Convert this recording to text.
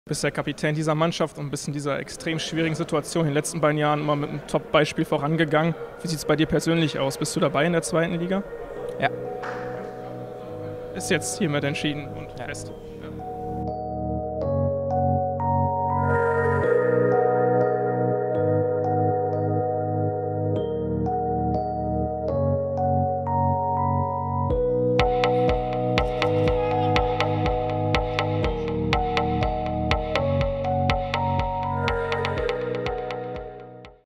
Du bist der Kapitän dieser Mannschaft und bist in dieser extrem schwierigen Situation in den letzten beiden Jahren immer mit einem Top-Beispiel vorangegangen. Wie sieht es bei dir persönlich aus? Bist du dabei in der zweiten Liga? Ja. Ist jetzt hiermit entschieden und Ja. fest. Ja.